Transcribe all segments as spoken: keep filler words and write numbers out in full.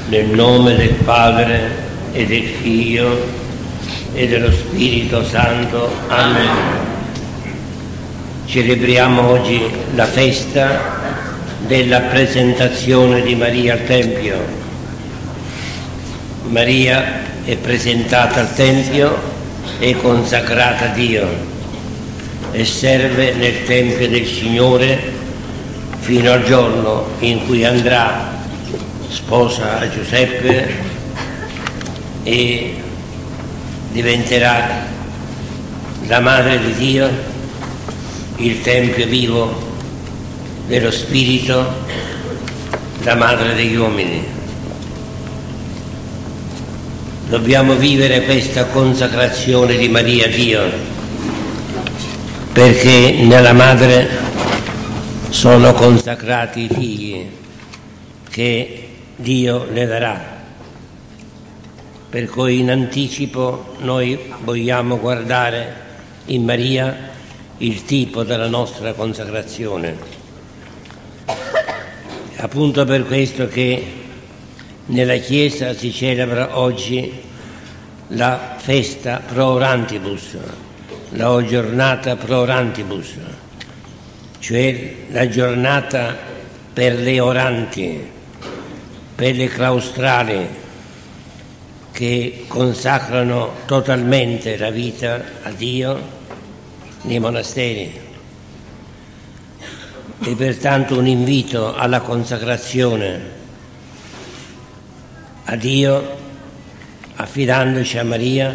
Nel nome del Padre e del Figlio e dello Spirito Santo. Amen. Celebriamo oggi la festa della presentazione di Maria al Tempio. Maria è presentata al Tempio e consacrata a Dio e serve nel Tempio del Signore fino al giorno in cui andrà sposa a Giuseppe e diventerà la madre di Dio, il Tempio vivo dello Spirito, la madre degli uomini. Dobbiamo vivere questa consacrazione di Maria a Dio, perché nella madre sono consacrati i figli che Dio le darà. Per cui in anticipo noi vogliamo guardare in Maria il tipo della nostra consacrazione. Appunto per questo che nella Chiesa si celebra oggi la festa pro orantibus, la giornata pro orantibus, cioè la giornata per le oranti, per le claustrali che consacrano totalmente la vita a Dio nei monasteri. E pertanto un invito alla consacrazione a Dio, affidandoci a Maria,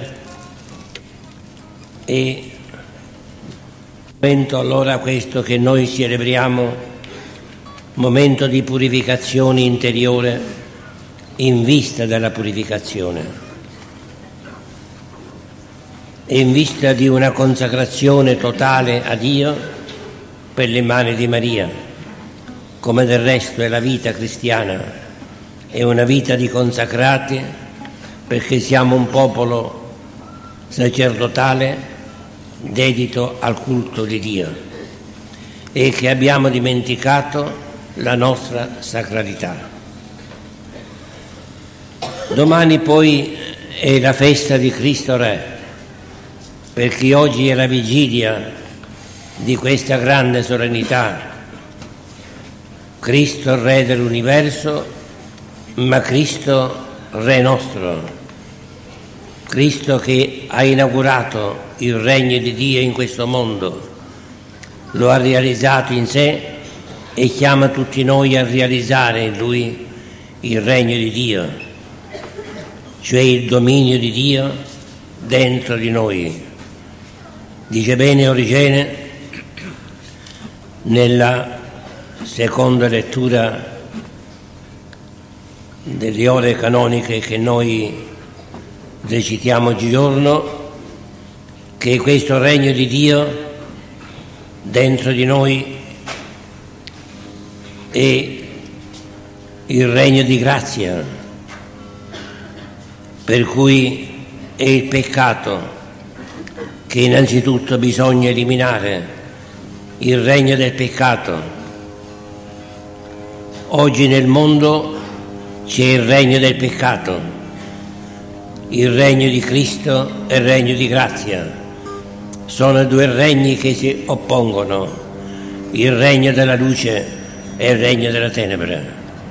e momento allora questo che noi celebriamo, momento di purificazione interiore in vista della purificazione e in vista di una consacrazione totale a Dio per le mani di Maria, come del resto è la vita cristiana, è una vita di consacrati, perché siamo un popolo sacerdotale dedito al culto di Dio e che abbiamo dimenticato la nostra sacralità. Domani poi è la festa di Cristo Re, perché oggi è la vigilia di questa grande solennità. Cristo Re dell'universo, ma Cristo Re nostro, Cristo che ha inaugurato il regno di Dio in questo mondo, lo ha realizzato in sé e chiama tutti noi a realizzare in Lui il regno di Dio, cioè il dominio di Dio dentro di noi. Dice bene Origene nella seconda lettura delle ore canoniche che noi recitiamo oggigiorno, che questo regno di Dio dentro di noi è il regno di grazia, per cui è il peccato che innanzitutto bisogna eliminare, il regno del peccato. Oggi nel mondo c'è il regno del peccato, il regno di Cristo e il regno di grazia. Sono due regni che si oppongono, il regno della luce e il regno della tenebra.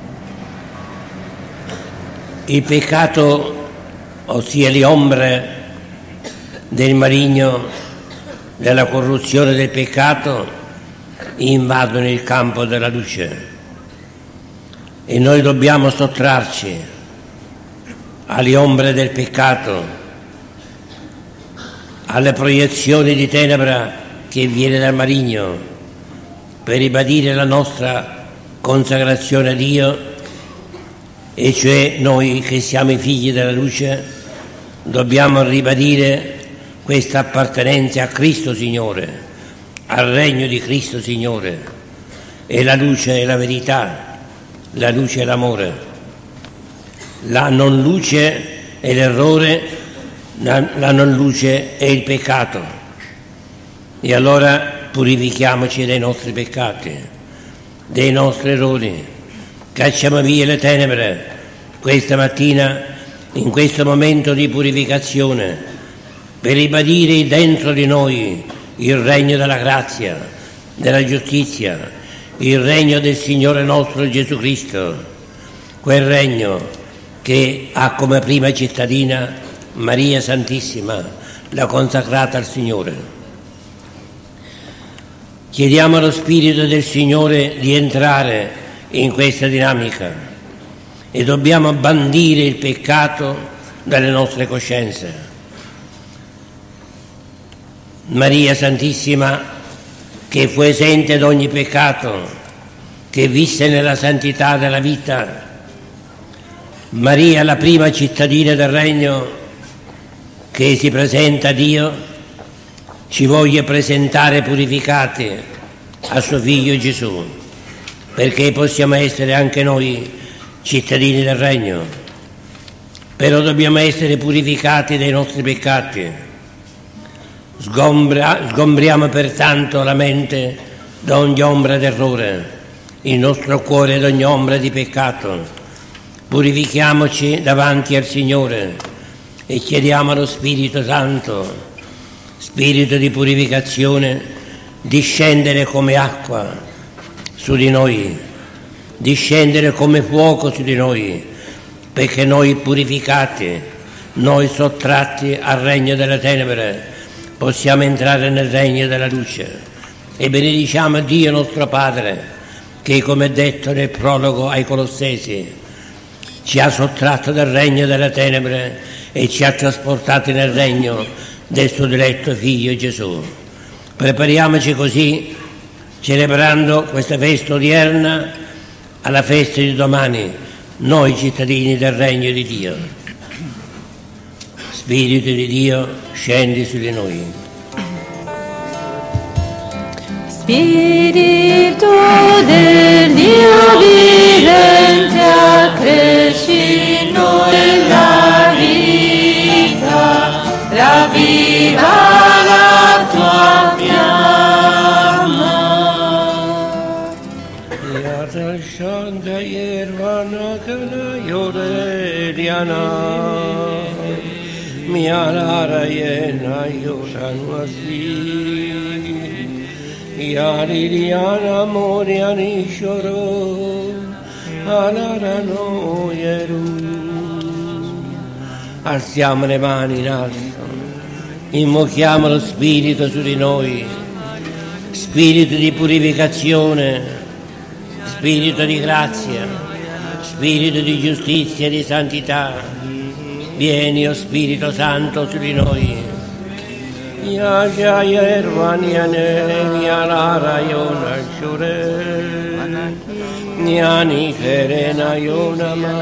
Il peccato, ossia le ombre del maligno, della corruzione del peccato, invadono il campo della luce e noi dobbiamo sottrarci alle ombre del peccato, alle proiezioni di tenebra che viene dal maligno, per ribadire la nostra consacrazione a Dio, e cioè noi che siamo i figli della luce dobbiamo ribadire questa appartenenza a Cristo Signore, al regno di Cristo Signore. E la luce è la verità, la luce è l'amore, la non luce è l'errore, la, la non luce è il peccato. E allora purifichiamoci dai nostri peccati, dei nostri errori, cacciamo via le tenebre, questa mattina, in questo momento di purificazione, per ribadire dentro di noi il regno della grazia, della giustizia, il regno del Signore nostro Gesù Cristo, quel regno che ha come prima cittadina Maria Santissima, la consacrata al Signore. Chiediamo allo Spirito del Signore di entrare in questa dinamica e dobbiamo bandire il peccato dalle nostre coscienze. Maria Santissima, che fu esente da ogni peccato, che visse nella santità della vita, Maria, la prima cittadina del regno che si presenta a Dio, ci voglia presentare purificati a suo Figlio Gesù, perché possiamo essere anche noi cittadini del regno. Però dobbiamo essere purificati dai nostri peccati. Sgombra, sgombriamo pertanto la mente da ogni ombra d'errore, il nostro cuore da ogni ombra di peccato. Purifichiamoci davanti al Signore e chiediamo allo Spirito Santo, Spirito di purificazione, di scendere come acqua su di noi, di scendere come fuoco su di noi, perché noi purificati, noi sottratti al regno delle tenebre, possiamo entrare nel regno della luce. E benediciamo Dio nostro Padre, che, come è detto nel prologo ai Colossesi, ci ha sottratto dal regno delle tenebre e ci ha trasportati nel regno del suo diletto Figlio Gesù. Prepariamoci così, celebrando questa festa odierna, alla festa di domani, noi cittadini del regno di Dio. Spirito di Dio, scendi su di noi. Spirito del Dio vivente, accresci in noi la vita, ravviva la tua fiamma. Iată șandă iervana căna ioreliana, mialara iena ioranu asli, iariliana moriani șoro, alarano ieru. Alziamo le mani in alto, invochiamo lo Spirito su di noi, Spirito di purificazione, Spirito di grazia, Spirito di giustizia e di santità. Vieni, o Spirito Santo, su di noi. Yasha yervaniane yalara yona shure, nyani kerena yona ma.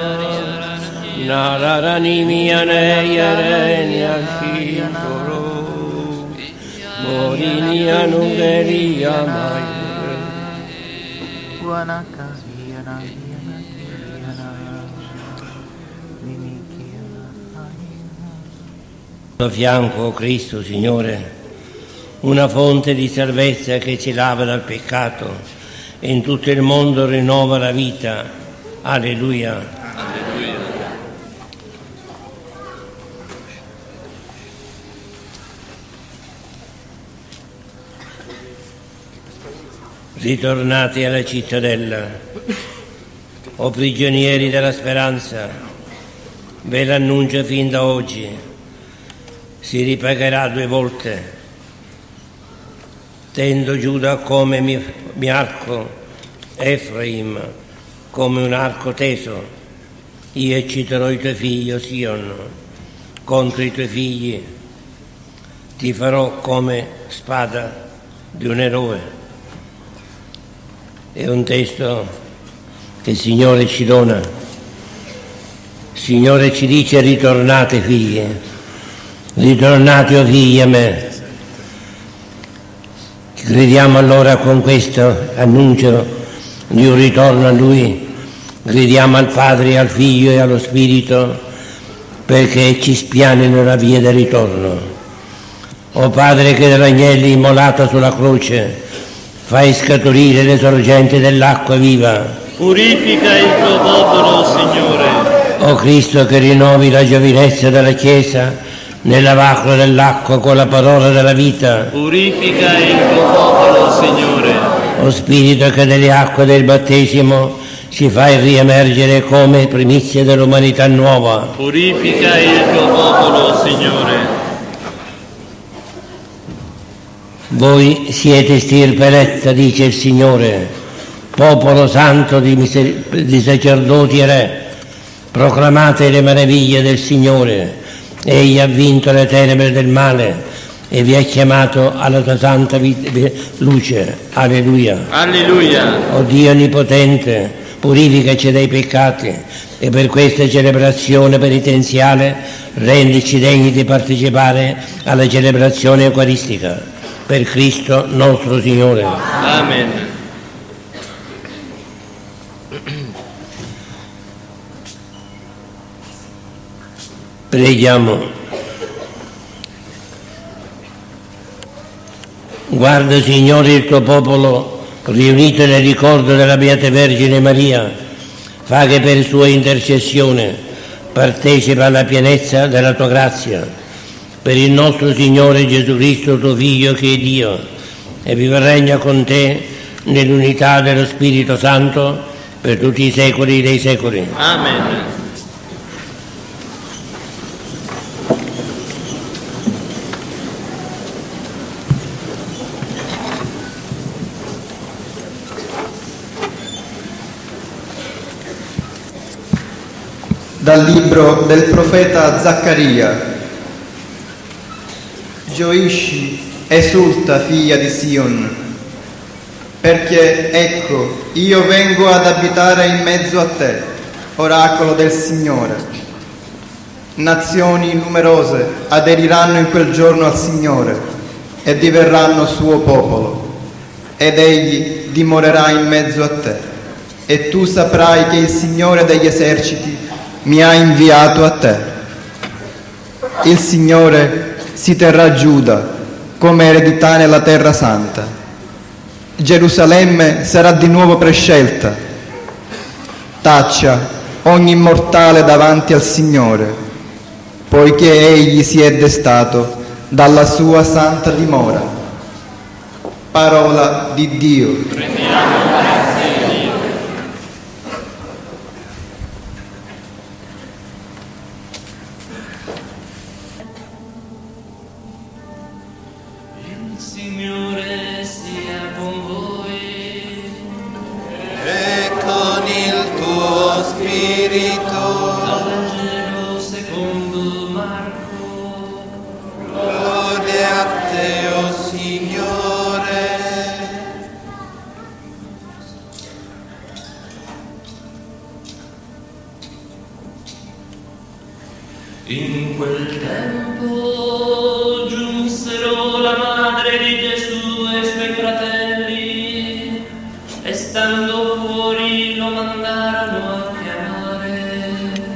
Nararani miane yereni ashitoro, morini anugeri yamayure. Guanaka yana yana yana, mimikia A fianco, Cristo, Signore, una fonte di salvezza che ci lava dal peccato e in tutto il mondo rinnova la vita. Alleluia. Ritornati alla cittadella, o prigionieri della speranza, ve l'annuncio fin da oggi, si ripagherà due volte. Tendo Giuda come mi, mi arco, Efraim come un arco teso. Io ecciterò i tuoi figli, o Sion, contro i tuoi figli, ti farò come spada di un eroe. È un testo che il Signore ci dona. Il Signore ci dice: ritornate figli, ritornate o figli a me. Crediamo allora con questo annuncio di un ritorno a Lui, gridiamo al Padre, al Figlio e allo Spirito perché ci spianino la via del ritorno. O Padre che dell'agnello immolato sulla croce fai scaturire le sorgenti dell'acqua viva. Purifica il tuo popolo, Signore. O Cristo, che rinnovi la giovinezza della Chiesa nel lavacro dell'acqua con la parola della vita. Purifica il tuo popolo, Signore. O Spirito, che nelle acque del battesimo ci fai riemergere come primizia dell'umanità nuova. Purifica il tuo popolo, Signore. Voi siete stirpe eletta, dice il Signore, popolo santo di, miser- di sacerdoti e re. Proclamate le meraviglie del Signore. Egli ha vinto le tenebre del male e vi ha chiamato alla tua santa vita, luce. Alleluia. Alleluia. O Dio onnipotente, purificaci dai peccati e per questa celebrazione penitenziale rendici degni di partecipare alla celebrazione eucaristica. Per Cristo nostro Signore. Amen. Preghiamo. Guarda, Signore, il tuo popolo riunito nel ricordo della Beata Vergine Maria. Fa che per sua intercessione partecipa alla pienezza della tua grazia. Per il nostro Signore Gesù Cristo, tuo Figlio, che è Dio, e vive e regna con te nell'unità dello Spirito Santo per tutti i secoli dei secoli. Amen. Dal libro del profeta Zaccaria. Gioisci, esulta, figlia di Sion, perché ecco, io vengo ad abitare in mezzo a te, oracolo del Signore. Nazioni numerose aderiranno in quel giorno al Signore e diverranno suo popolo, ed egli dimorerà in mezzo a te, e tu saprai che il Signore degli eserciti mi ha inviato a te. Il Signore si terrà Giuda come eredità nella terra santa. Gerusalemme sarà di nuovo prescelta. Taccia ogni mortale davanti al Signore, poiché egli si è destato dalla sua santa dimora. Parola di Dio. In quel tempo giunsero la madre di Gesù e i suoi fratelli, e stando fuori lo mandarono a chiamare.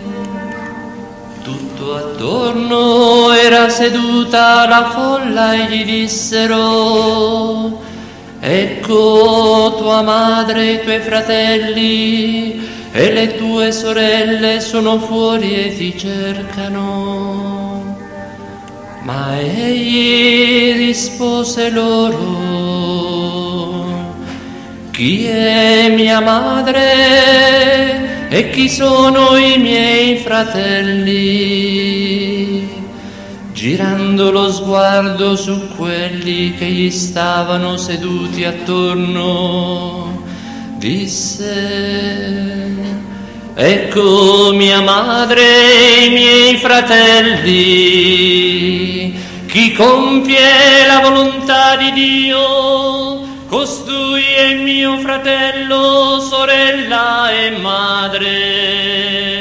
Tutto attorno era seduta la folla e gli dissero: ecco tua madre e i tuoi fratelli e le tue sorelle sono fuori e ti cercano. Ma egli rispose loro: chi è mia madre e chi sono i miei fratelli? Girando lo sguardo su quelli che gli stavano seduti attorno, disse: ecco mia madre e i miei fratelli, chi compie la volontà di Dio, costui è mio fratello, sorella e madre.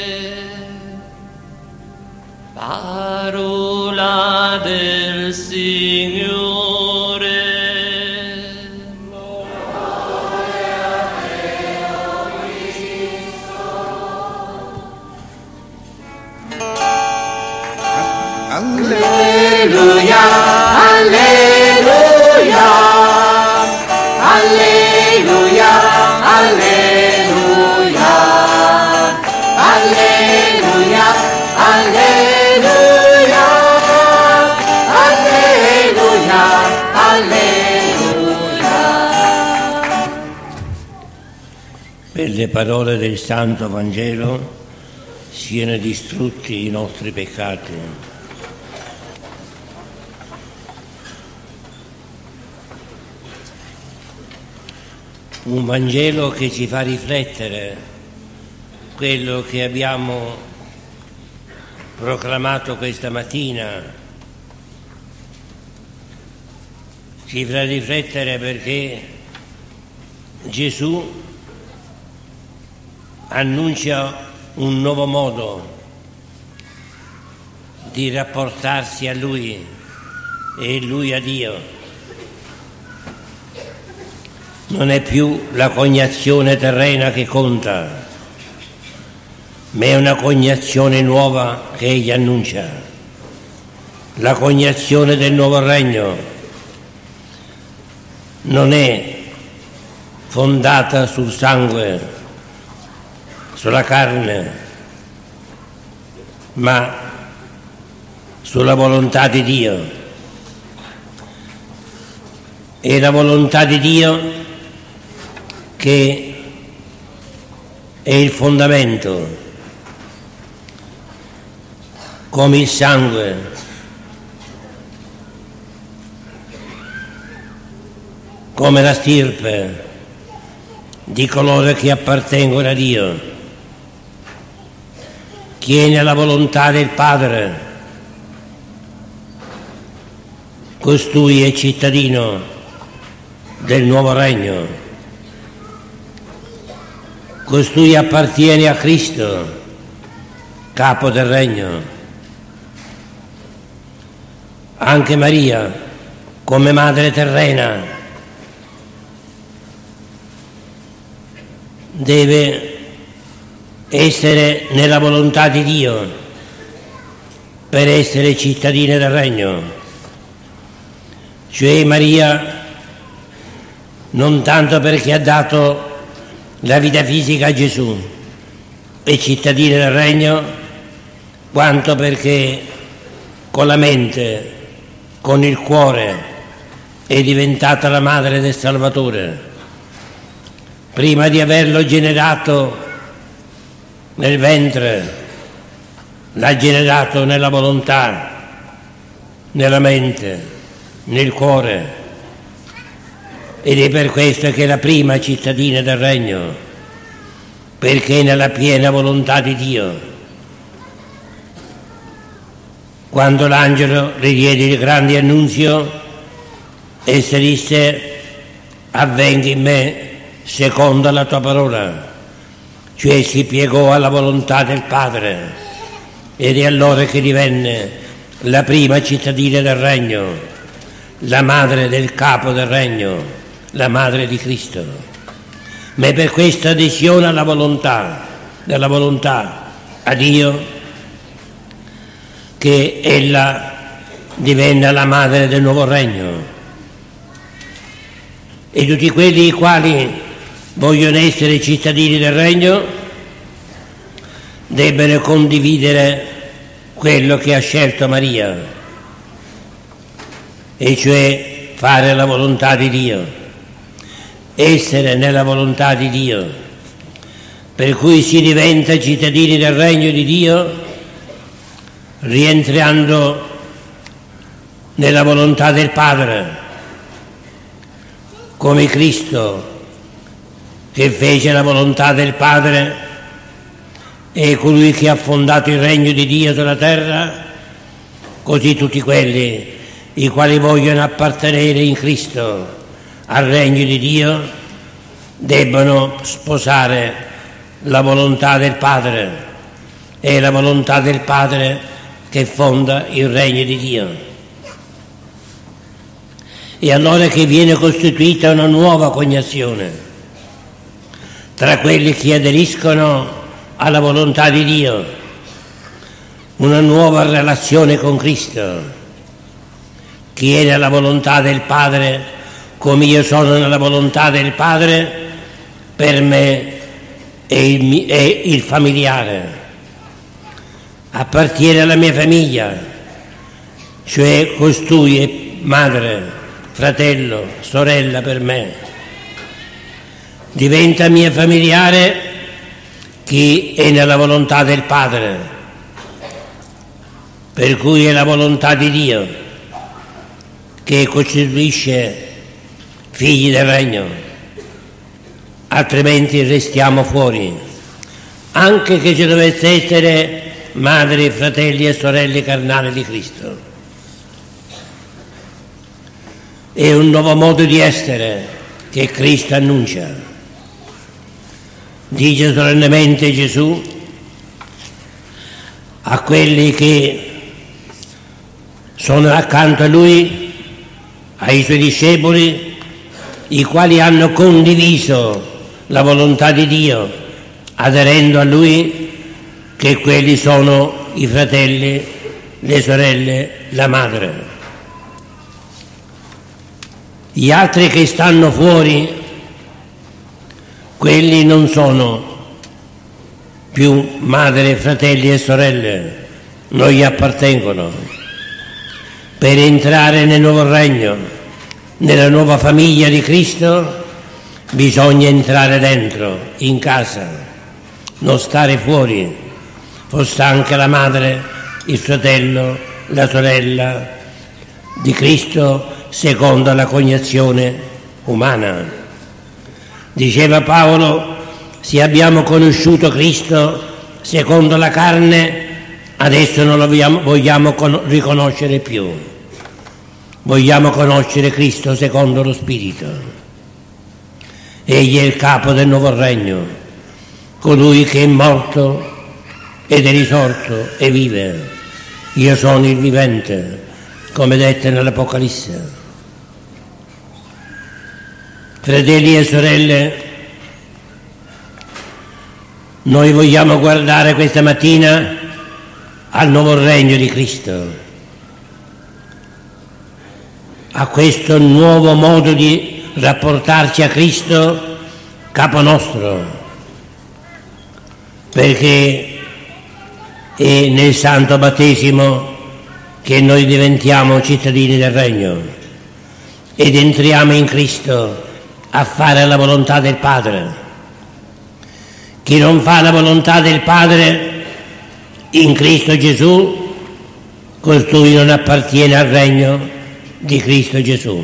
Parola del Signore. Alleluia, alleluia, alleluia, alleluia, alleluia. le parole del Santo Vangelo siano distrutti i nostri peccati. Un Vangelo che ci fa riflettere quello che abbiamo proclamato questa mattina, ci fa riflettere perché Gesù annuncia un nuovo modo di rapportarsi a Lui e Lui a Dio. Non è più la cognazione terrena che conta, ma è una cognazione nuova che Egli annuncia, la cognazione del nuovo regno. Non è fondata sul sangue, sulla carne, ma sulla volontà di Dio. È la volontà di Dio che è il fondamento, come il sangue, come la stirpe di coloro che appartengono a Dio. Chi è nella volontà del Padre, costui è cittadino del nuovo regno, costui appartiene a Cristo, capo del regno. Anche Maria, come madre terrena, deve essere nella volontà di Dio per essere cittadina del regno. Cioè Maria non tanto perché ha dato la vita fisica a Gesù è cittadina del regno, quanto perché con la mente, con il cuore è diventata la madre del Salvatore. Prima di averlo generato nel ventre, l'ha generato nella volontà, nella mente, nel cuore, ed è per questo che è la prima cittadina del regno, perché è nella piena volontà di Dio. Quando l'angelo le diede il grande annunzio, essa disse: avvenga in me secondo la tua parola. Cioè si piegò alla volontà del Padre, ed è allora che divenne la prima cittadina del regno, la madre del capo del regno, la madre di Cristo. Ma è per questa adesione alla volontà, della volontà a Dio, che ella divenne la madre del nuovo regno. E tutti quelli i quali vogliono essere cittadini del regno debbono condividere quello che ha scelto Maria, e cioè fare la volontà di Dio, essere nella volontà di Dio, per cui si diventa cittadini del regno di Dio rientrando nella volontà del Padre, come Cristo che fece la volontà del Padre e colui che ha fondato il regno di Dio sulla terra. Così tutti quelli i quali vogliono appartenere in Cristo al regno di Dio debbono sposare la volontà del Padre. È la volontà del Padre che fonda il regno di Dio. E allora che viene costituita una nuova cognazione tra quelli che aderiscono alla volontà di Dio, una nuova relazione con Cristo. Chi è nella volontà del Padre, come io sono nella volontà del Padre, per me è il, è il familiare, appartiene alla mia famiglia, cioè costui è madre, fratello, sorella per me. Diventa mia familiare chi è nella volontà del Padre, per cui è la volontà di Dio che costituisce figli del regno, altrimenti restiamo fuori, anche che ci dovesse essere madri, fratelli e sorelle carnali di Cristo. È un nuovo modo di essere che Cristo annuncia. Dice solennemente Gesù a quelli che sono accanto a Lui, ai Suoi discepoli, i quali hanno condiviso la volontà di Dio, aderendo a Lui, che quelli sono i fratelli, le sorelle, la madre. Gli altri che stanno fuori, quelli non sono più madre, fratelli e sorelle, non gli appartengono. Per entrare nel nuovo regno, nella nuova famiglia di Cristo, bisogna entrare dentro, in casa, non stare fuori, fosse anche la madre, il fratello, la sorella di Cristo, secondo la cognizione umana. Diceva Paolo, se abbiamo conosciuto Cristo secondo la carne, adesso non lo vogliamo, vogliamo con, riconoscere più. Vogliamo conoscere Cristo secondo lo Spirito. Egli è il capo del nuovo regno, colui che è morto ed è risorto e vive. Io sono il vivente, come detto nell'Apocalisse. Fratelli e sorelle, noi vogliamo guardare questa mattina al nuovo regno di Cristo, a questo nuovo modo di rapportarci a Cristo, capo nostro, perché è nel santo battesimo che noi diventiamo cittadini del regno ed entriamo in Cristo a fare la volontà del Padre. Chi non fa la volontà del Padre in Cristo Gesù, costui non appartiene al regno di Cristo Gesù.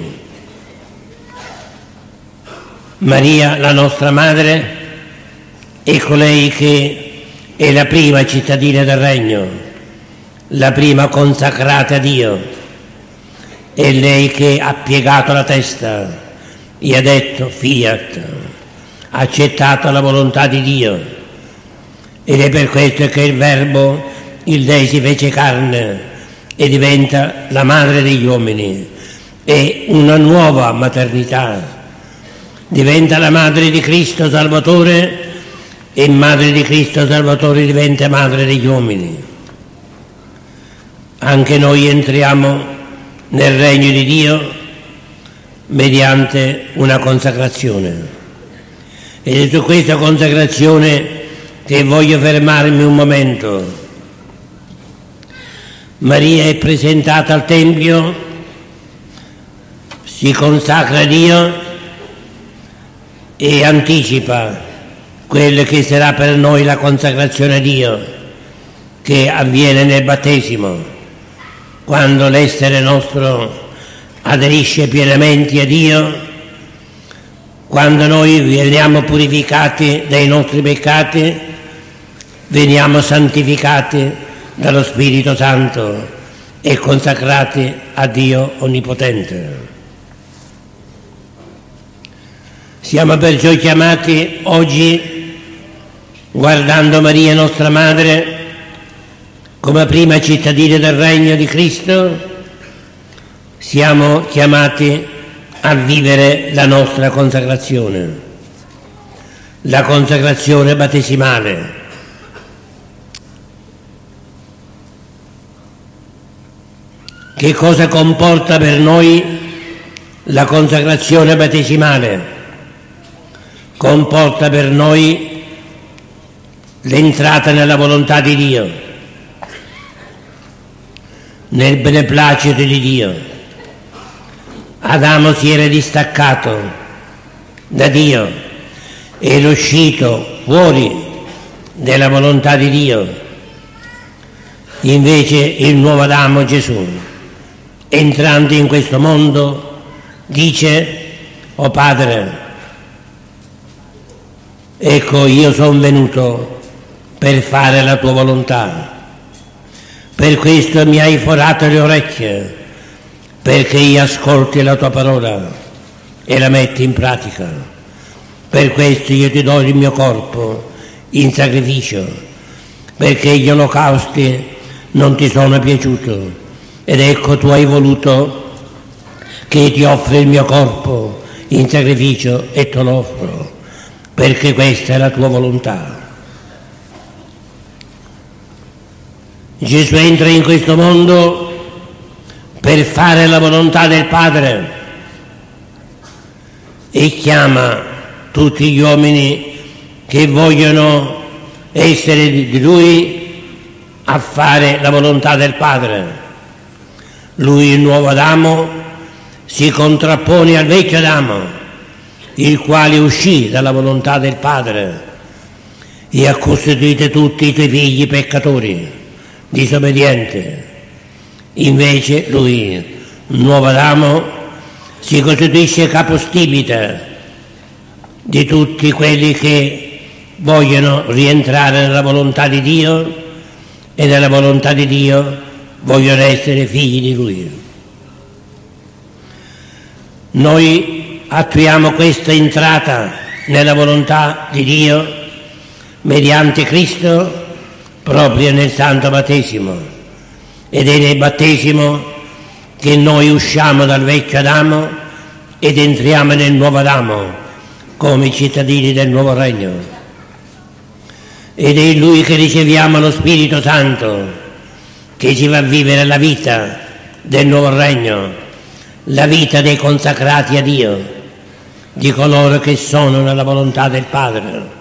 Maria, la nostra madre, è colei che è la prima cittadina del regno, la prima consacrata a Dio. È lei che ha piegato la testa e ha detto fiat, ha accettato la volontà di Dio, ed è per questo che il Verbo, il Dei, si fece carne e diventa la madre degli uomini. È una nuova maternità, diventa la madre di Cristo Salvatore e madre di Cristo Salvatore diventa madre degli uomini. Anche noi entriamo nel regno di Dio mediante una consacrazione. Ed è su questa consacrazione che voglio fermarmi un momento. Maria è presentata al Tempio, si consacra a Dio e anticipa quella che sarà per noi la consacrazione a Dio, che avviene nel battesimo, quando l'essere nostro aderisce pienamente a Dio, quando noi veniamo purificati dai nostri peccati, veniamo santificati dallo Spirito Santo e consacrati a Dio Onnipotente. Siamo perciò chiamati oggi, guardando Maria nostra Madre come prima cittadina del regno di Cristo, siamo chiamati a vivere la nostra consacrazione, la consacrazione battesimale. Che cosa comporta per noi la consacrazione battesimale? Comporta per noi l'entrata nella volontà di Dio, nel beneplacito di Dio. Adamo si era distaccato da Dio, era uscito fuori della volontà di Dio. Invece il nuovo Adamo, Gesù, entrando in questo mondo, dice: «O Padre, ecco io sono venuto per fare la tua volontà. Per questo mi hai forato le orecchie, perché io ascolti la tua parola e la metti in pratica. Per questo io ti do il mio corpo in sacrificio, perché gli olocausti non ti sono piaciuti, ed ecco tu hai voluto che ti offri il mio corpo in sacrificio e te lo offro, perché questa è la tua volontà». Gesù entra in questo mondo per fare la volontà del Padre e chiama tutti gli uomini che vogliono essere di Lui a fare la volontà del Padre. Lui, il nuovo Adamo, si contrappone al vecchio Adamo, il quale uscì dalla volontà del Padre e ha costituito tutti i tuoi figli peccatori, disobbedienti. Invece lui, il nuovo Adamo, si costituisce capostipite di tutti quelli che vogliono rientrare nella volontà di Dio e nella volontà di Dio vogliono essere figli di Lui. Noi attuiamo questa entrata nella volontà di Dio mediante Cristo proprio nel Santo Battesimo, ed è nel battesimo che noi usciamo dal vecchio Adamo ed entriamo nel nuovo Adamo come cittadini del nuovo regno. Ed è in Lui che riceviamo lo Spirito Santo che ci va a vivere la vita del nuovo regno, la vita dei consacrati a Dio, di coloro che sono nella volontà del Padre.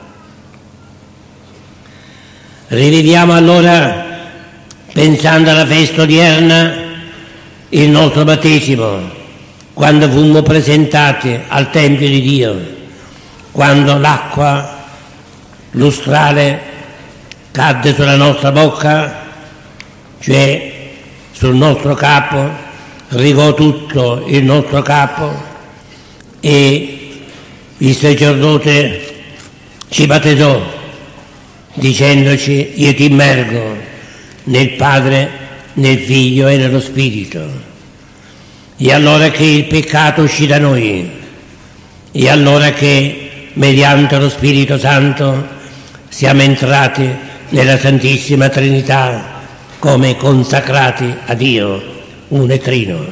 Riviviamo allora, pensando alla festa odierna, il nostro battesimo, quando fummo presentati al Tempio di Dio, quando l'acqua lustrale cadde sulla nostra bocca, cioè sul nostro capo, rigò tutto il nostro capo e il sacerdote ci battezzò, dicendoci: io ti immergo nel Padre, nel Figlio e nello Spirito. E allora che il peccato uscì da noi, e allora che mediante lo Spirito Santo siamo entrati nella Santissima Trinità come consacrati a Dio, uno e trino.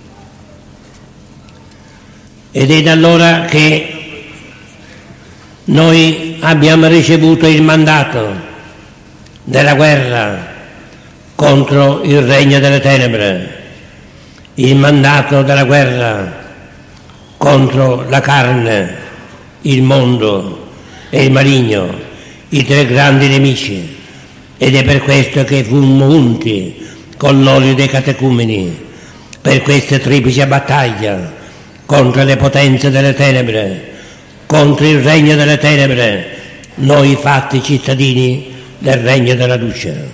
Ed è da allora che noi abbiamo ricevuto il mandato della guerra contro il regno delle tenebre, il mandato della guerra contro la carne, il mondo e il maligno, i tre grandi nemici. Ed è per questo che fummo unti con l'olio dei catecumeni per questa triplice battaglia contro le potenze delle tenebre, contro il regno delle tenebre, noi fatti cittadini del regno della luce.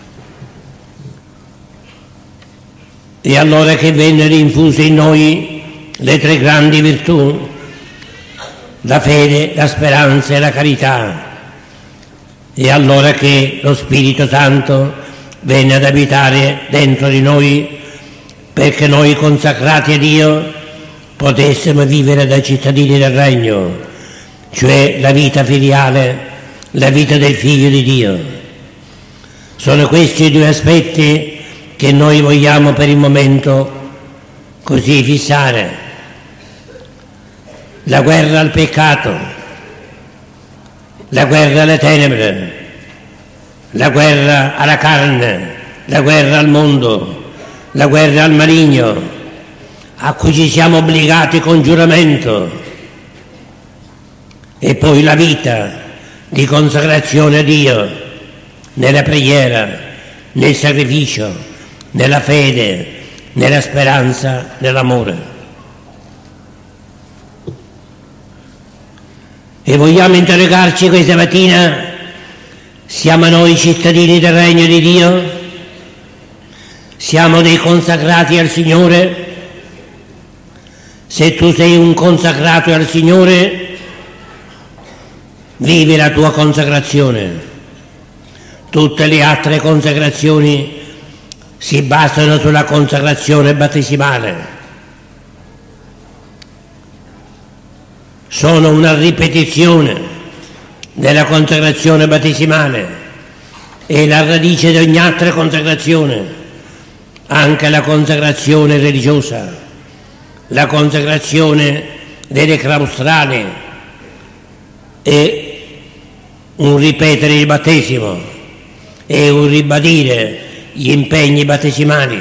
E allora che vennero infuse in noi le tre grandi virtù, la fede, la speranza e la carità, e allora che lo Spirito Santo venne ad abitare dentro di noi, perché noi consacrati a Dio potessimo vivere da cittadini del regno, cioè la vita filiale, la vita del Figlio di Dio. Sono questi i due aspetti che noi vogliamo per il momento così fissare: la guerra al peccato, la guerra alle tenebre, la guerra alla carne, la guerra al mondo, la guerra al maligno, a cui ci siamo obbligati con giuramento, e poi la vita di consacrazione a Dio nella preghiera, nel sacrificio, nella fede, nella speranza, nell'amore. E vogliamo interrogarci questa mattina Siamo noi cittadini del Regno di Dio? Siamo dei consacrati al Signore? Se tu sei un consacrato al Signore, vivi la tua consacrazione. Tutte le altre consacrazioni si basano sulla consacrazione battesimale. Sono una ripetizione della consacrazione battesimale e la radice di ogni altra consacrazione, anche la consacrazione religiosa, la consacrazione delle claustrali è un ripetere il battesimo e un ribadire gli impegni battesimali,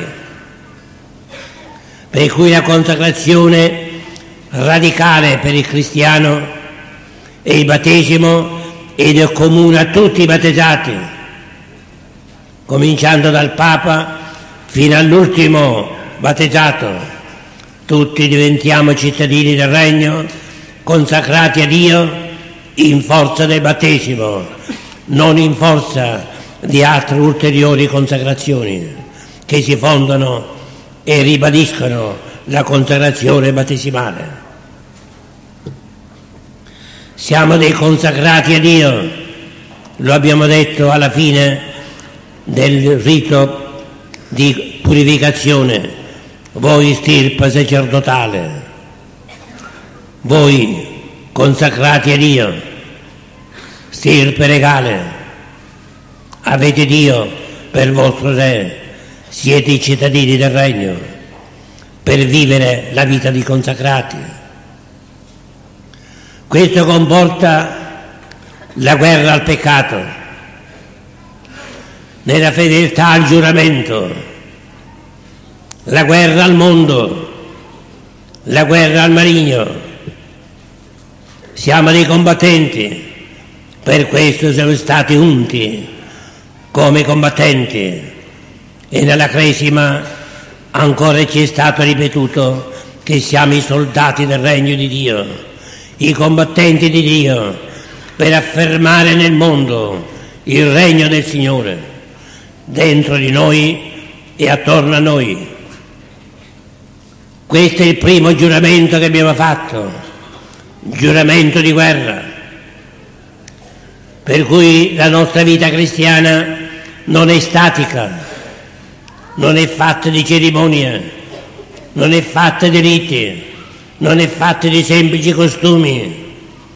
per cui la consacrazione radicale per il cristiano è il battesimo ed è comune a tutti i battezzati, cominciando dal Papa fino all'ultimo battezzato. Tutti diventiamo cittadini del Regno, consacrati a Dio in forza del battesimo, non in forza di altre ulteriori consacrazioni che si fondano e ribadiscono la consacrazione battesimale. Siamo dei consacrati a Dio, lo abbiamo detto alla fine del rito di purificazione, voi stirpe sacerdotale, voi consacrati a Dio, stirpe regale, avete Dio per vostro Re, siete i cittadini del Regno, per vivere la vita di consacrati. Questo comporta la guerra al peccato, nella fedeltà al giuramento, la guerra al mondo, la guerra al maligno. Siamo dei combattenti, per questo siamo stati unti come combattenti e nella Cresima ancora ci è stato ripetuto che siamo i soldati del Regno di Dio, i combattenti di Dio, per affermare nel mondo il regno del Signore, dentro di noi e attorno a noi. Questo è il primo giuramento che abbiamo fatto, giuramento di guerra, per cui la nostra vita cristiana non è statica, non è fatta di cerimonie, non è fatta di riti, non è fatta di semplici costumi,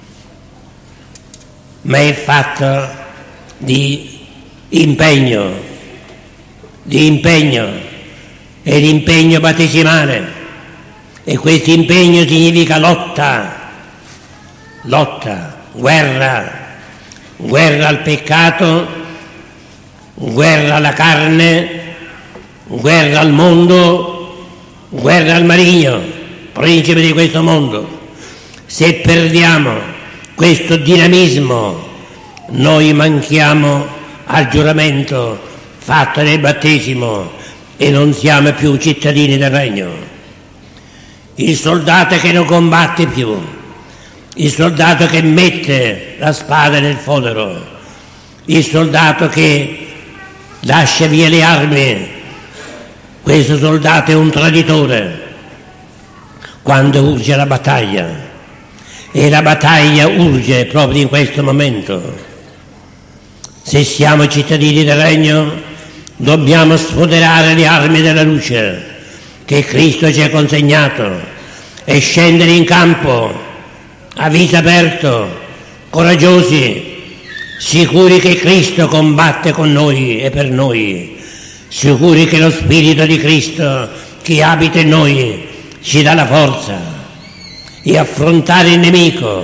ma è fatta di impegno, di impegno e di impegno battesimale. E questo impegno significa lotta, lotta, guerra, guerra al peccato, guerra alla carne, guerra al mondo, guerra al maligno, principe di questo mondo. Se perdiamo questo dinamismo, noi manchiamo al giuramento fatto nel battesimo e non siamo più cittadini del Regno. Il soldato che non combatte più, il soldato che mette la spada nel fodero, il soldato che lascia via le armi, questo soldato è un traditore quando urge la battaglia, e la battaglia urge proprio in questo momento. Se siamo cittadini del Regno, dobbiamo sfoderare le armi della luce che Cristo ci ha consegnato e scendere in campo a viso aperto, coraggiosi, sicuri che Cristo combatte con noi e per noi, sicuri che lo Spirito di Cristo che abita in noi ci dà la forza di affrontare il nemico.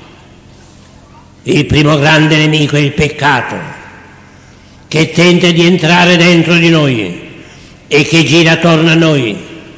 Il primo grande nemico è il peccato, che tenta di entrare dentro di noi e che gira attorno a noi.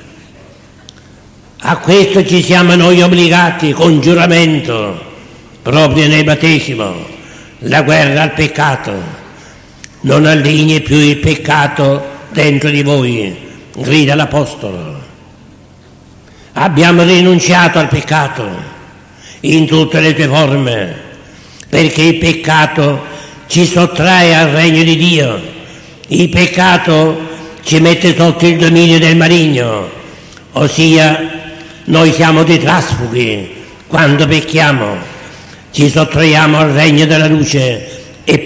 A questo ci siamo noi obbligati con giuramento, proprio nel battesimo, la guerra al peccato. Non allinei più il peccato dentro di voi, grida l'Apostolo. Abbiamo rinunciato al peccato in tutte le sue forme, perché il peccato ci sottrae al regno di Dio. Il peccato ci mette sotto il dominio del maligno, ossia noi siamo dei trasfughi. Quando pecchiamo ci sottraiamo al regno della luce e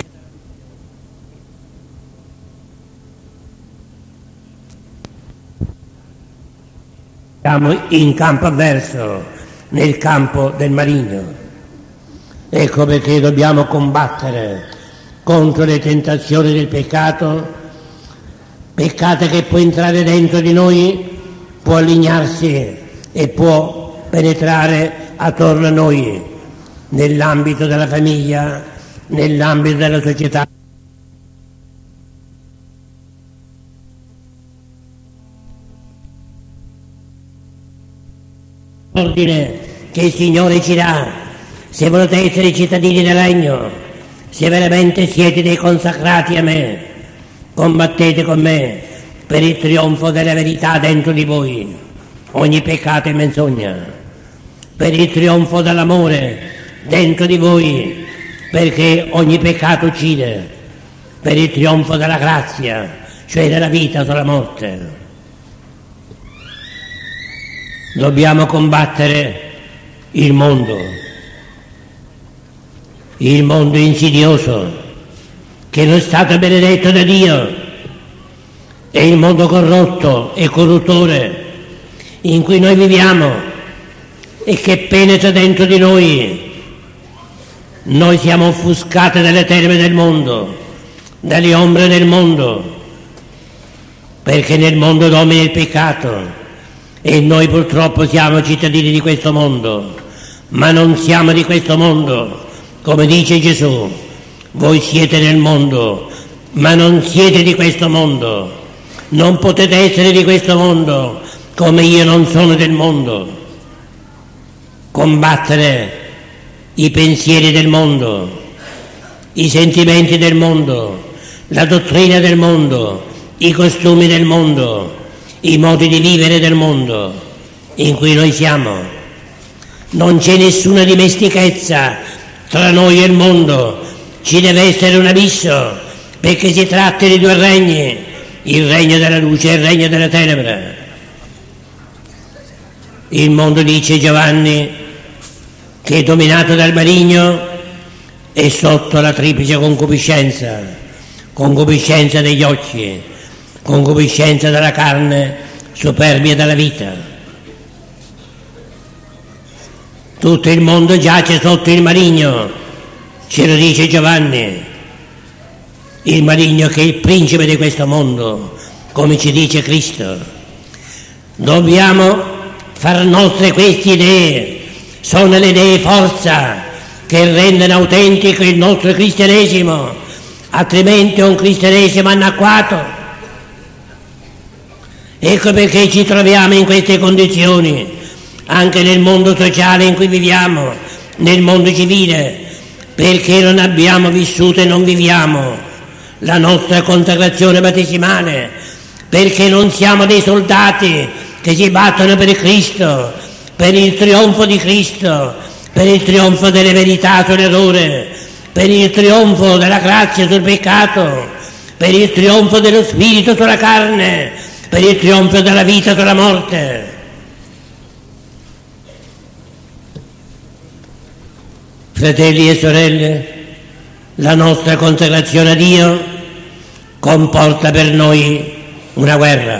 siamo in campo avverso, nel campo del maligno. Ecco perché dobbiamo combattere contro le tentazioni del peccato, peccato che può entrare dentro di noi, può allignarsi e può penetrare attorno a noi, nell'ambito della famiglia, nell'ambito della società. L'ordine che il Signore ci dà, se volete essere cittadini del regno, se veramente siete dei consacrati a me, combattete con me per il trionfo della verità dentro di voi. Ogni peccato è menzogna, per il trionfo dell'amore dentro di voi, perché ogni peccato uccide, per il trionfo della grazia, cioè della vita sulla morte. Dobbiamo combattere il mondo, il mondo insidioso che non è stato benedetto da Dio, è il mondo corrotto e corruttore in cui noi viviamo e che penetra dentro di noi. Noi siamo offuscati dalle tenebre del mondo, dalle ombre del mondo, perché nel mondo domina il peccato. E noi purtroppo siamo cittadini di questo mondo, ma non siamo di questo mondo, come dice Gesù. Voi siete nel mondo, ma non siete di questo mondo. Non potete essere di questo mondo, come io non sono del mondo. Combattere i pensieri del mondo, i sentimenti del mondo, la dottrina del mondo, i costumi del mondo, i modi di vivere del mondo in cui noi siamo. Non c'è nessuna dimestichezza tra noi e il mondo, ci deve essere un abisso, perché si tratta di due regni, il regno della luce e il regno della tenebra. Il mondo, dice Giovanni, che è dominato dal maligno, è sotto la triplice concupiscenza, concupiscenza degli occhi, concupiscenza della carne, superbia della vita. Tutto il mondo giace sotto il maligno, ce lo dice Giovanni, il maligno che è il principe di questo mondo, come ci dice Cristo. Dobbiamo far nostre queste idee, sono le idee forza che rendono autentico il nostro cristianesimo, altrimenti è un cristianesimo anacquato. Ecco perché ci troviamo in queste condizioni, anche nel mondo sociale in cui viviamo, nel mondo civile, perché non abbiamo vissuto e non viviamo la nostra consacrazione battesimale, perché non siamo dei soldati che si battono per Cristo, per il trionfo di Cristo, per il trionfo delle verità sull'errore, per il trionfo della grazia sul peccato, per il trionfo dello spirito sulla carne, per il trionfo della vita sulla morte. Fratelli e sorelle, la nostra consacrazione a Dio comporta per noi una guerra.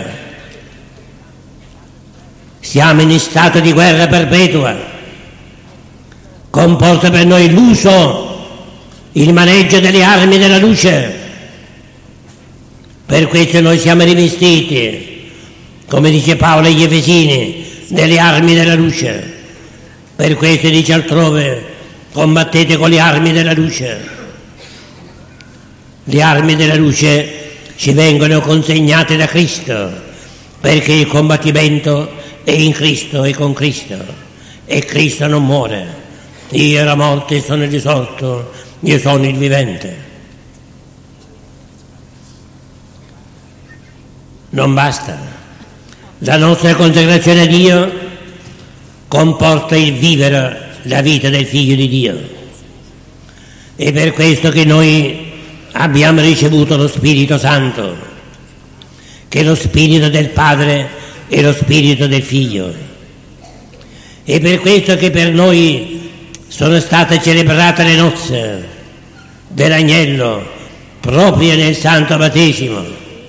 Siamo in stato di guerra perpetua. Comporta per noi l'uso, il maneggio delle armi della luce. Per questo noi siamo rivestiti, come dice Paolo agli Efesini, delle armi della luce. Per questo dice altrove, combattete con le armi della luce. Le armi della luce ci vengono consegnate da Cristo, perché il combattimento è in Cristo e con Cristo, e Cristo non muore. Io ero morto e sono risorto, io sono il vivente. Non basta. La nostra consacrazione a Dio comporta il vivere la vita del Figlio di Dio. È per questo che noi abbiamo ricevuto lo Spirito Santo, che è lo Spirito del Padre e lo Spirito del Figlio. E per questo che per noi sono state celebrate le nozze dell'agnello proprio nel Santo Battesimo.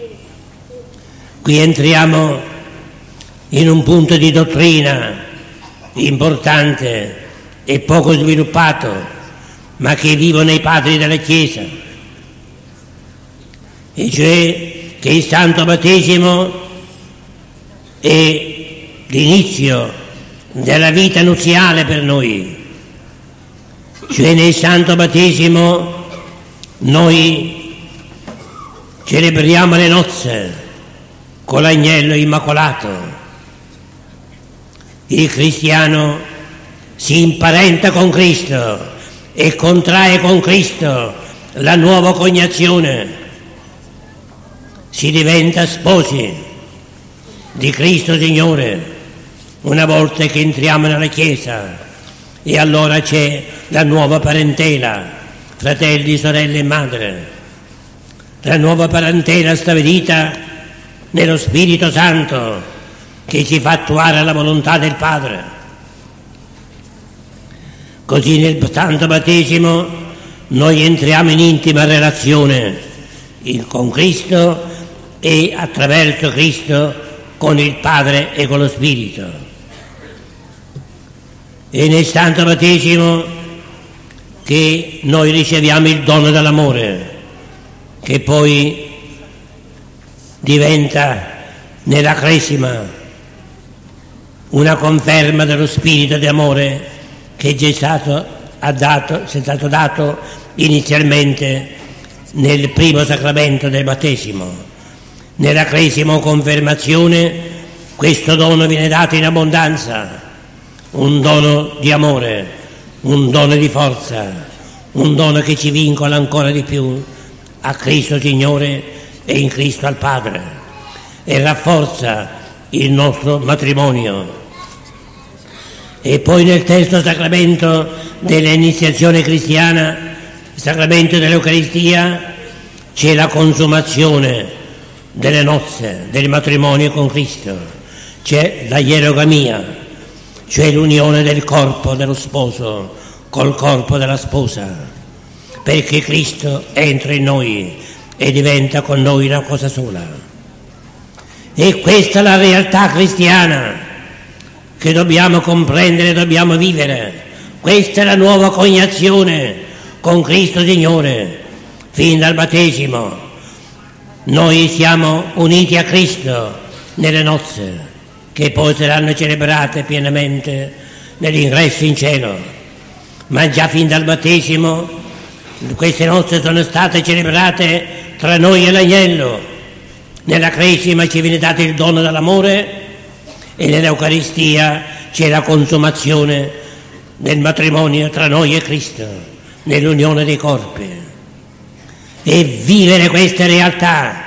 Qui entriamo in un punto di dottrina importante e poco sviluppato, ma che vivono i padri della Chiesa, e cioè che il Santo Battesimo è l'inizio della vita nuziale per noi. Cioè nel Santo Battesimo noi celebriamo le nozze con l'agnello immacolato. Il cristiano si imparenta con Cristo e contrae con Cristo la nuova coniazione. Si diventa sposi di Cristo Signore una volta che entriamo nella Chiesa, e allora c'è la nuova parentela, fratelli, sorelle e madre. La nuova parentela stabilita nello Spirito Santo che ci fa attuare la volontà del Padre. Così nel Santo Battesimo noi entriamo in intima relazione con Cristo e attraverso Cristo con il Padre e con lo Spirito. E nel Santo Battesimo che noi riceviamo il dono dell'amore, che poi diventa nella Cresima una conferma dello spirito di amore che già è stato, ha dato, è stato dato inizialmente nel primo sacramento del battesimo. Nella Cresima o confermazione questo dono viene dato in abbondanza, un dono di amore, un dono di forza, un dono che ci vincola ancora di più a Cristo Signore e in Cristo al Padre, e rafforza il nostro matrimonio. E poi nel terzo sacramento dell'iniziazione cristiana, il sacramento dell'Eucaristia, c'è la consumazione delle nozze, del matrimonio con Cristo, c'è la ierogamia, cioè l'unione del corpo dello sposo col corpo della sposa, perché Cristo entra in noi e diventa con noi una cosa sola. E questa è la realtà cristiana che dobbiamo comprendere, dobbiamo vivere. Questa è la nuova coniazione con Cristo Signore, fin dal battesimo. Noi siamo uniti a Cristo nelle nozze, che poi saranno celebrate pienamente nell'ingresso in cielo. Ma già fin dal battesimo queste nozze sono state celebrate tra noi e l'agnello. Nella Cresima ci viene dato il dono dell'amore e nell'Eucaristia c'è la consumazione del matrimonio tra noi e Cristo, nell'unione dei corpi. E vivere queste realtà,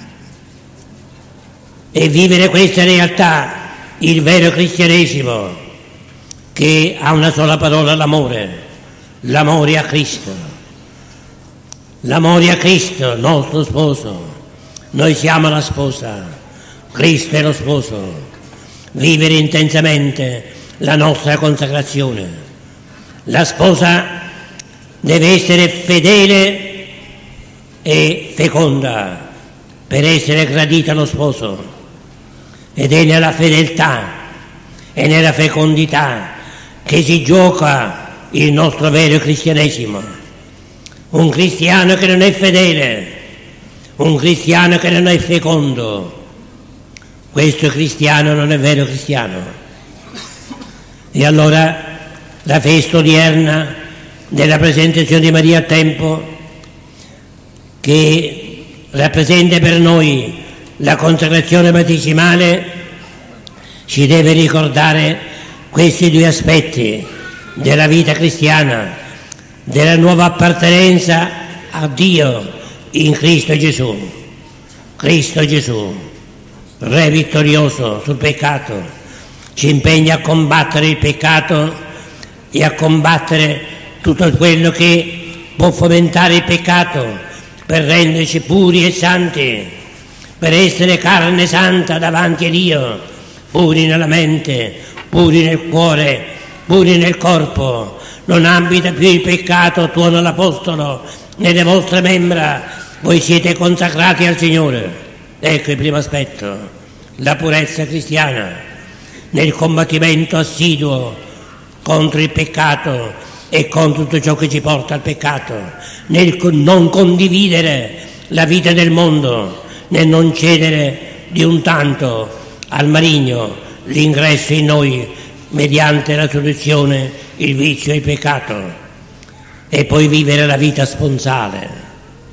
e vivere queste realtà, il vero cristianesimo, che ha una sola parola, l'amore, l'amore a Cristo, l'amore a Cristo, nostro sposo. Noi siamo la sposa, Cristo è lo sposo. Vivere intensamente la nostra consacrazione. La sposa deve essere fedele e feconda per essere gradita allo sposo, ed è nella fedeltà e nella fecondità che si gioca il nostro vero cristianesimo. Un cristiano che non è fedele, un cristiano che non è fecondo, questo cristiano non è vero cristiano. E allora la festa odierna della presentazione di Maria a tempo, che rappresenta per noi la consacrazione battesimale, ci deve ricordare questi due aspetti della vita cristiana, della nuova appartenenza a Dio in Cristo Gesù. Cristo Gesù, Re vittorioso sul peccato, ci impegna a combattere il peccato e a combattere tutto quello che può fomentare il peccato, per renderci puri e santi, per essere carne santa davanti a Dio, puri nella mente, puri nel cuore, puri nel corpo. Non abita più il peccato, tuono l'Apostolo, nelle vostre membra, voi siete consacrati al Signore. Ecco il primo aspetto, la purezza cristiana, nel combattimento assiduo contro il peccato e contro tutto ciò che ci porta al peccato, nel non condividere la vita del mondo, nel non cedere di un tanto al maligno l'ingresso in noi mediante la soluzione, il vizio e il peccato, e poi vivere la vita sponsale.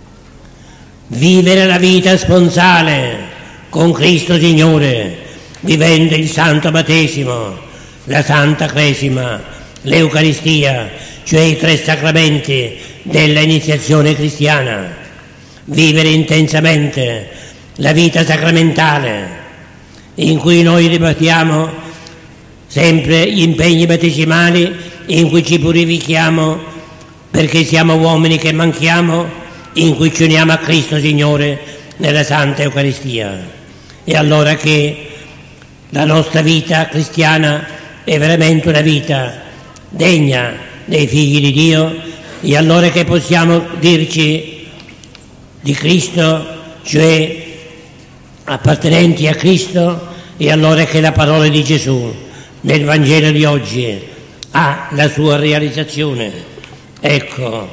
Vivere la vita sponsale con Cristo Signore, vivendo il santo battesimo, la santa cresima, l'Eucaristia, cioè i tre sacramenti della iniziazione cristiana. Vivere intensamente la vita sacramentale, in cui noi ripetiamo sempre gli impegni battesimali, in cui ci purifichiamo perché siamo uomini che manchiamo, in cui ci uniamo a Cristo Signore nella Santa Eucaristia. E allora che la nostra vita cristiana è veramente una vita degna dei figli di Dio, e allora che possiamo dirci di Cristo, cioè appartenenti a Cristo, e allora che la parola di Gesù nel Vangelo di oggi ha la sua realizzazione. Ecco,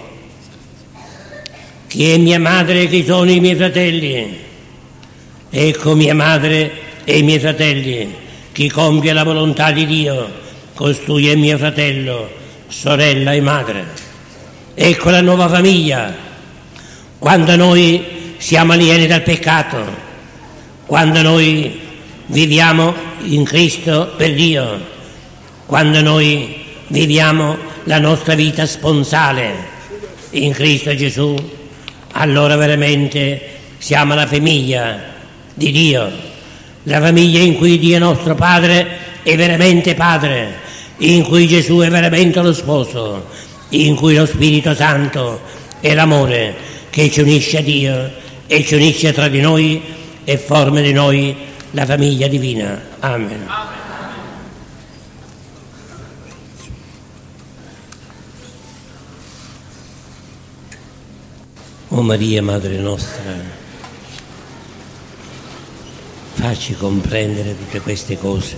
chi è mia madre e chi sono i miei fratelli? Ecco mia madre e i miei fratelli, chi compie la volontà di Dio, costui è mio fratello, sorella e madre. Ecco la nuova famiglia, quando noi siamo alieni dal peccato, quando noi viviamo in Cristo per Dio, quando noi viviamo la nostra vita sponsale in Cristo Gesù, allora veramente siamo la famiglia di Dio, la famiglia in cui Dio nostro Padre è veramente Padre, in cui Gesù è veramente lo sposo, in cui lo Spirito Santo è l'amore che ci unisce a Dio e ci unisce tra di noi e forma di noi la famiglia divina. Amen. O Maria, Madre nostra, facci comprendere tutte queste cose.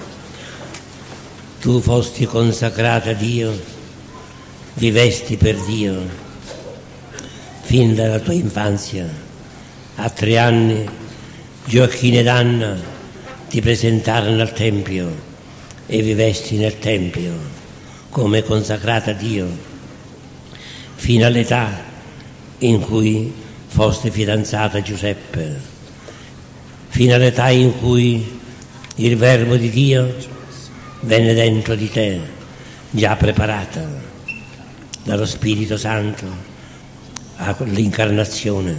Tu fosti consacrata a Dio, vivesti per Dio, fin dalla tua infanzia. A tre anni Gioacchino ed Anna ti presentarono al Tempio e vivesti nel Tempio come consacrata a Dio, fino all'età in cui foste fidanzata a Giuseppe, fino all'età in cui il Verbo di Dio venne dentro di te, già preparata dallo Spirito Santo all'incarnazione.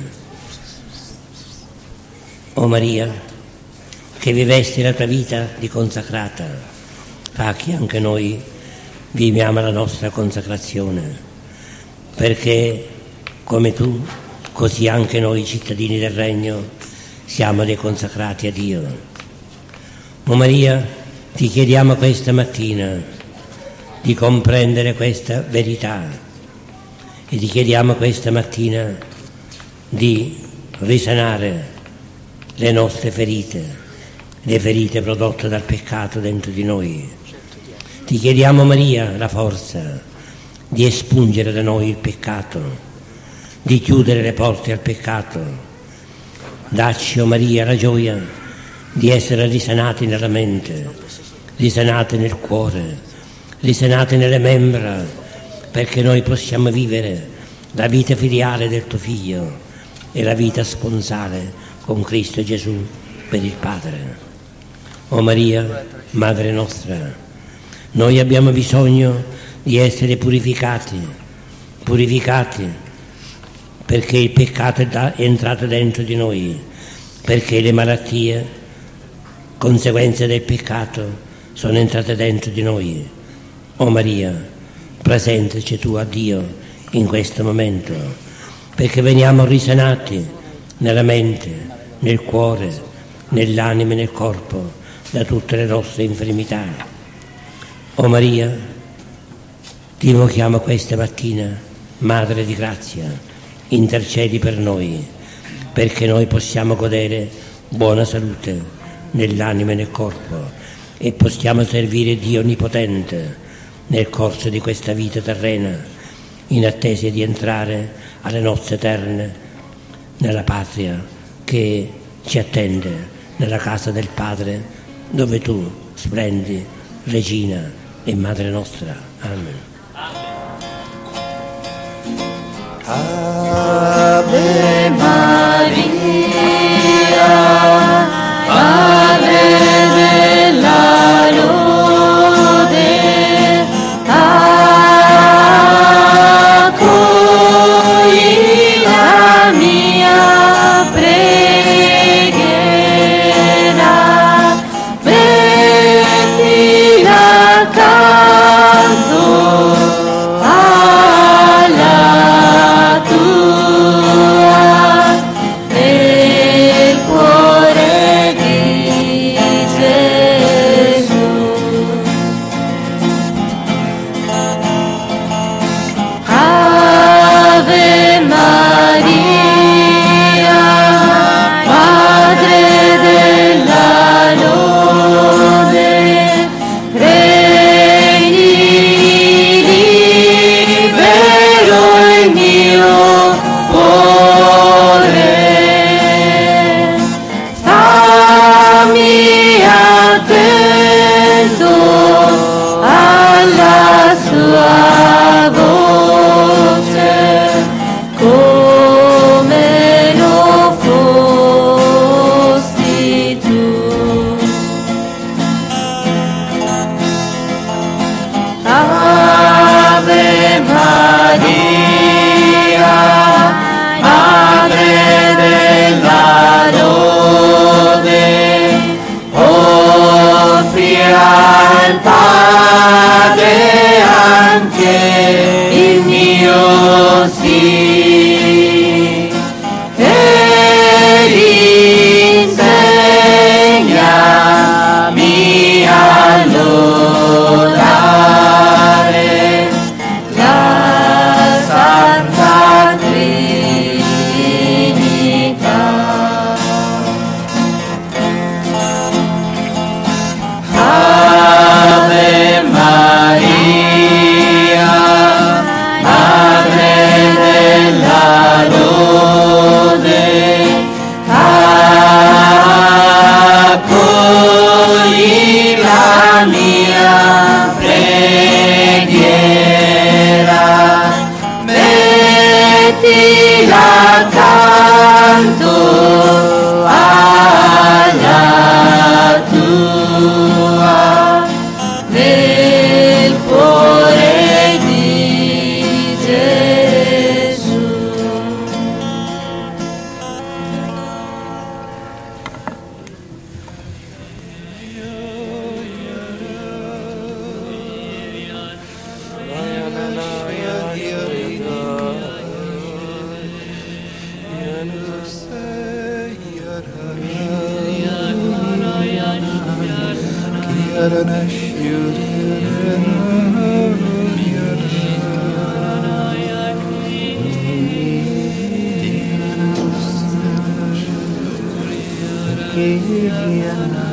O Maria, che vivesti la tua vita di consacrata, fa che anche noi viviamo la nostra consacrazione, perché come tu, così anche noi cittadini del Regno siamo dei consacrati a Dio. O Maria, ti chiediamo questa mattina di comprendere questa verità e ti chiediamo questa mattina di risanare le nostre ferite, le ferite prodotte dal peccato dentro di noi. Ti chiediamo, Maria, la forza di espungere da noi il peccato, di chiudere le porte al peccato. Dacci, o Maria, la gioia di essere risanati nella mente, risanati nel cuore, risanati nelle membra, perché noi possiamo vivere la vita filiale del tuo Figlio e la vita sponsale con Cristo Gesù per il Padre. O Maria, Madre nostra, noi abbiamo bisogno di essere purificati, purificati, perché il peccato è entrato dentro di noi, perché le malattie, conseguenze del peccato, sono entrate dentro di noi. O Maria, presentaci tu a Dio in questo momento, perché veniamo risanati nella mente, nel cuore, nell'anima e nel corpo da tutte le nostre infermità. O Maria, ti invochiamo questa mattina, Madre di grazia, intercedi per noi, perché noi possiamo godere buona salute nell'anima e nel corpo e possiamo servire Dio Onnipotente nel corso di questa vita terrena, in attesa di entrare alle nozze eterne nella patria che ci attende, nella casa del Padre, dove tu splendi, Regina e Madre nostra. Amen. Ave Maria, Madre della lode, accogli la mia preghiera, mettila accanto alla tua, nel cuore di Gesù. Ave Maria, Madre della lode, regni libero il mio cuore. Stammi attento alla sua voce, come lo fosti tu. Ave Maria, Madre della lode, offri al Padre anche il mio sì, e insegnami a lodare la Santa Trinità. Ave Maria, Madre della lode, accogli la mia preghiera, mettila accanto alla tua, nel cuore di Gesù. Give